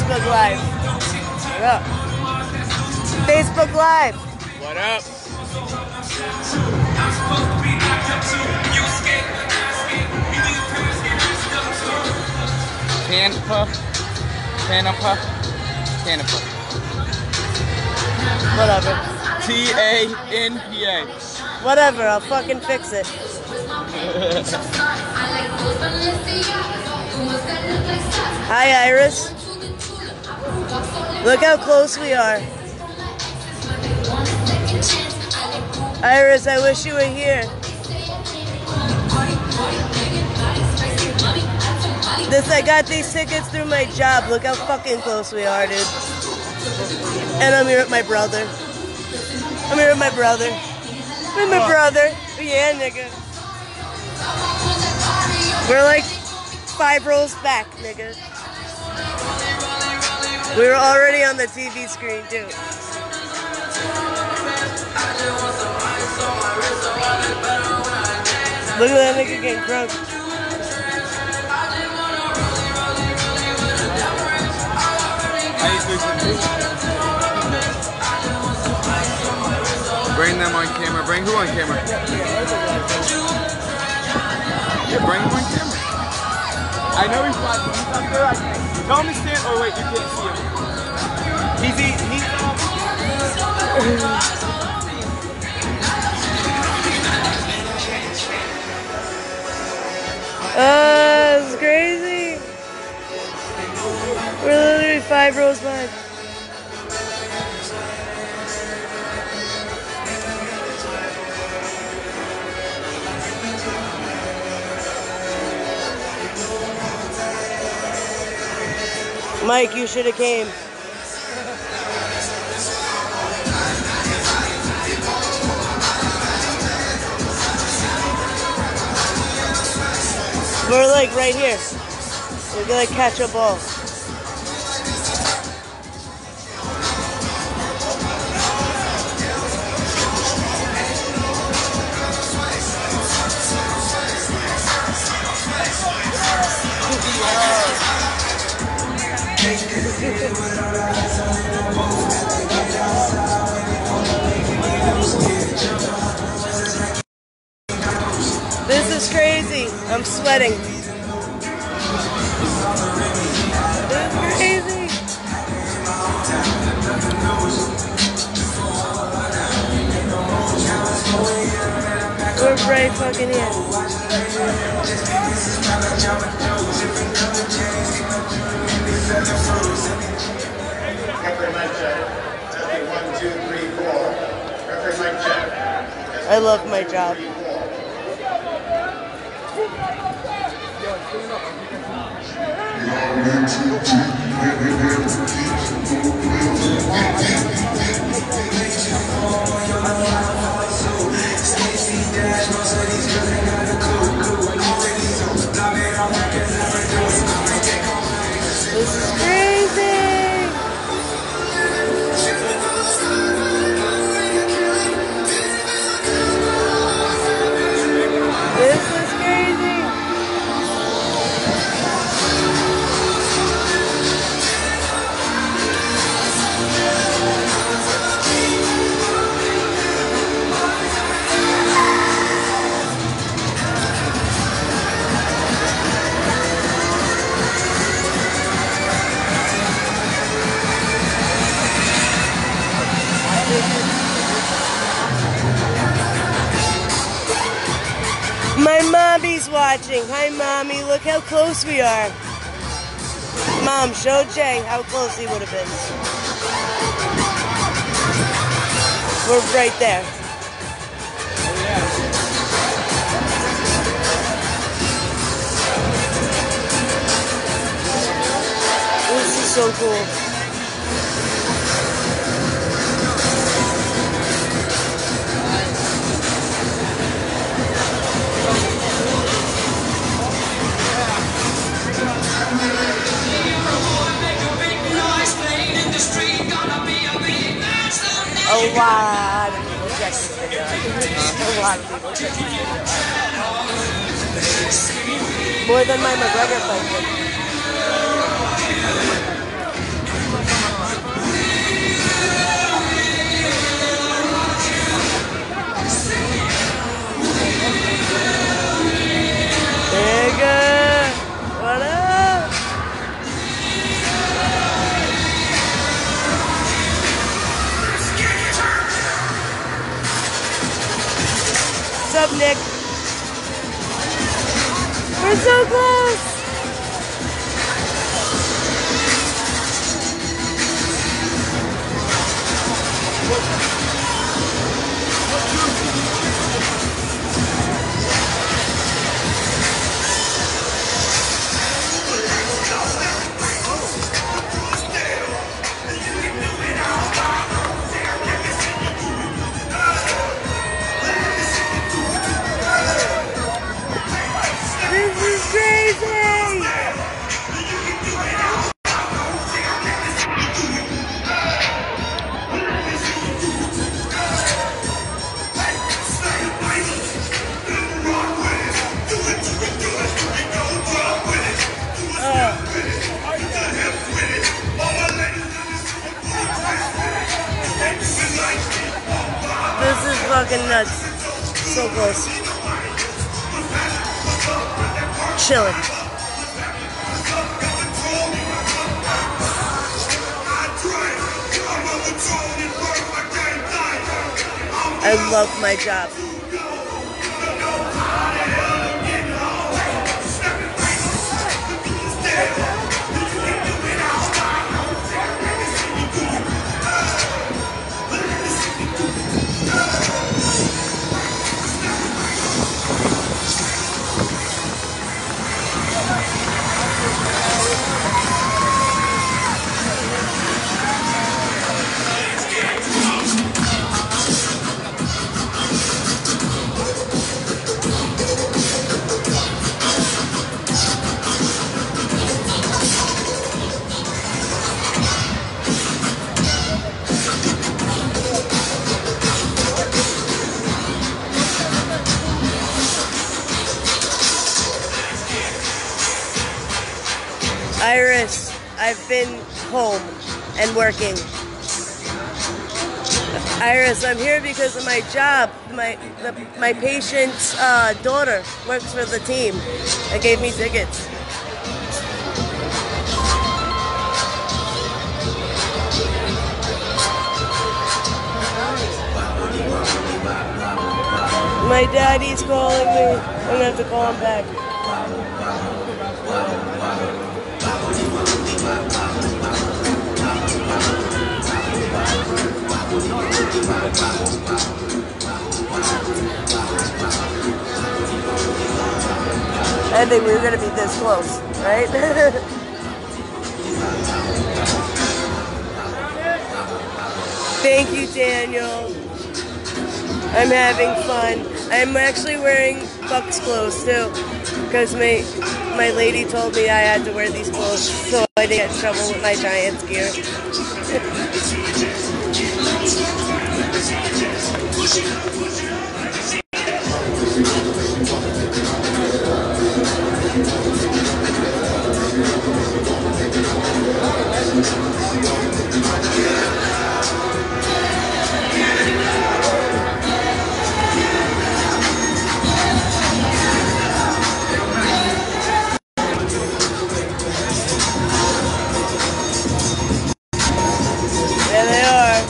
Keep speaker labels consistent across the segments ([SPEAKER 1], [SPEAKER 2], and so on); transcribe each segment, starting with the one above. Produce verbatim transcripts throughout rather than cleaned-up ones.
[SPEAKER 1] Facebook Live.
[SPEAKER 2] What up?
[SPEAKER 1] Facebook Live.
[SPEAKER 2] What up? Tampa, Tampa, Tampa.
[SPEAKER 1] Whatever.
[SPEAKER 2] T A N P A.
[SPEAKER 1] Whatever, I'll fucking fix it. Hi, Iris. Look how close we are. Iris, I wish you were here. This, I got these tickets through my job. Look how fucking close we are, dude. And I'm here with my brother. I'm here with my brother. With my brother. Yeah, nigga. We're like five rows back, nigga. We were already on the T V screen, too. Look at that nigga getting drunk.
[SPEAKER 2] Bring them on camera. Bring who on camera? Yeah, bring him on camera. I know he's watching. He's up there. I can't. Tell him to stand. Oh wait, you can't see him. He's eating. He's
[SPEAKER 1] Oh, this is crazy. We're literally five rows back. Mike, you should have came. We're like right here. We're gonna catch a ball. This is crazy. I'm sweating. This is crazy. We're right fucking here. I love my job. This is crazy. This is crazy. My mommy's watching. Hi, Mommy. Look how close we are. Mom, show Jay how close he would have been. We're right there. This is so cool. A lot of people check this video. A lot of people check this video. More than my McGregor fight. up, Nick? We're so close. This is fucking nuts. So close. Chilling. I love my job. Iris, I've been home and working. Iris, I'm here because of my job. My the, my patient's uh, daughter works for the team and gave me tickets. My daddy's calling me. I'm gonna have to call him back. I think we were gonna be this close, right? Thank you, Daniel. I'm having fun. I'm actually wearing Bucks clothes too, because my my lady told me I had to wear these clothes so I didn't get in trouble with my Giants gear. There they are.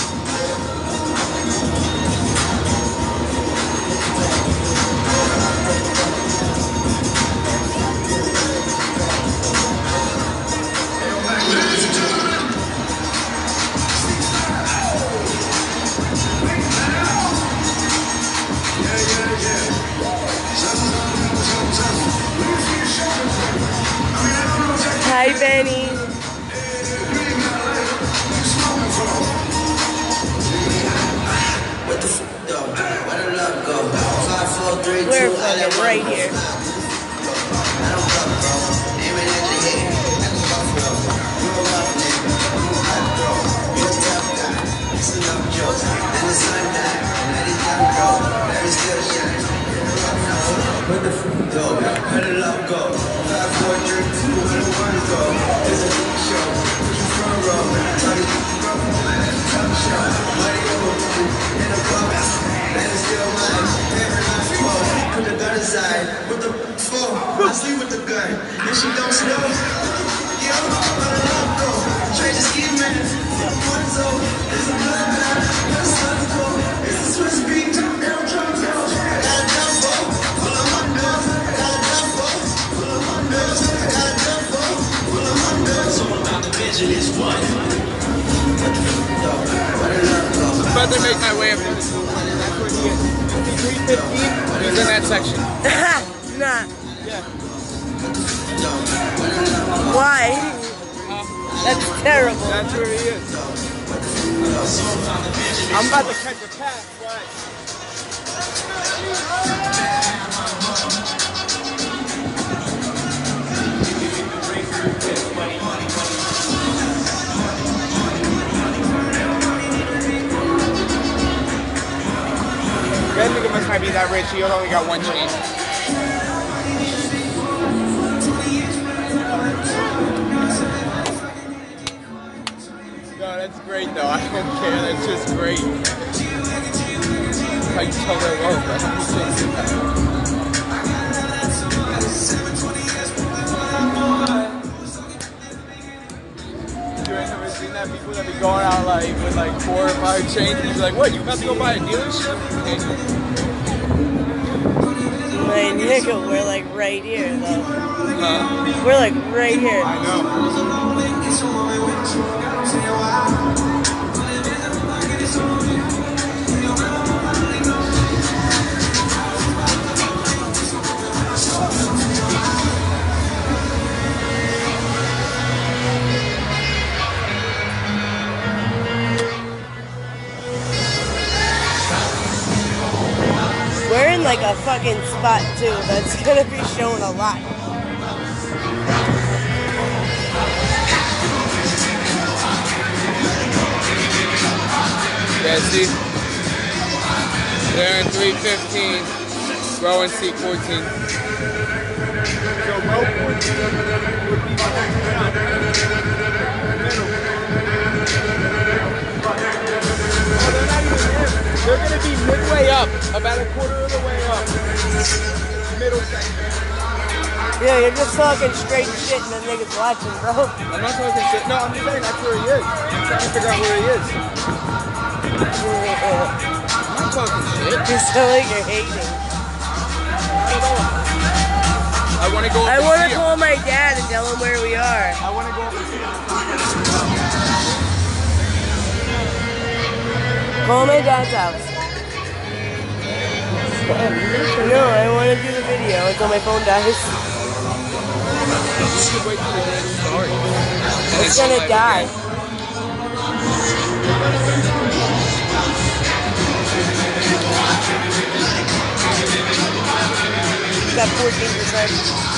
[SPEAKER 1] Hi, Benny.
[SPEAKER 3] What the f though? Where the love go? Five, four, three, two,
[SPEAKER 1] We're
[SPEAKER 3] I let
[SPEAKER 1] fucking
[SPEAKER 3] one
[SPEAKER 1] right
[SPEAKER 3] go.
[SPEAKER 1] here.
[SPEAKER 3] I don't fuck, bro. Aiming at the head, like a buffalo. You a rough nigga, I'm a hot bro. You a tough guy, it's enough jokes. Then the sun died, and let it down go. Let it still shine. What the f though? Where the love go? Five, four, three, two, where the ones go? There's a big show, push you front row. Try to keep you up, tough show. Money over, in the club, and it's still mine. Every night, whoa, put the gun aside. What the f for? I sleep with the gun, and she don't snow. Yo, where the love go? Trade the ski man, one so, it's a blood man, the sun go. It's a Swiss beat, L drums, yo.
[SPEAKER 2] He's in that section.
[SPEAKER 1] Nah.
[SPEAKER 2] Yeah.
[SPEAKER 1] Why? That's terrible.
[SPEAKER 2] That's where he is. I'm about to catch a pass, but... That nigga must not be that rich. He only got one chain. No, that's great though. I don't care. That's just great. I can tell that well, but I'm just saying that. You ain't never seen that? People that be going out like with like four or five chains and he's like, what, you about to go buy a dealership?
[SPEAKER 1] My nigga, we're like right here though.
[SPEAKER 2] Huh?
[SPEAKER 1] We're like right here.
[SPEAKER 2] I know.
[SPEAKER 1] We're in like a fucking spot too that's gonna be shown a lot.
[SPEAKER 2] Yeah, see? They're in three fifteen, row in seat fourteen. So row fourteen would be Oh, they're not even there. They're going to be midway up, about a quarter of the way up. Middle section.
[SPEAKER 1] Yeah, you're just talking straight shit and the nigga's watching, bro.
[SPEAKER 2] I'm not talking shit. No, I'm just saying that's where he is. I'm trying to figure out where he is. I'm not talking shit.
[SPEAKER 1] You sound like you're hating.
[SPEAKER 2] I want to go up
[SPEAKER 1] I
[SPEAKER 2] and
[SPEAKER 1] want to
[SPEAKER 2] see him.
[SPEAKER 1] call my dad and tell him where we are.
[SPEAKER 2] I want to go up and see him.
[SPEAKER 1] Call my dad's house. No, I want to do the video until my phone dies.
[SPEAKER 2] You should wait till the game starts.
[SPEAKER 1] It's gonna die. Got fourteen percent.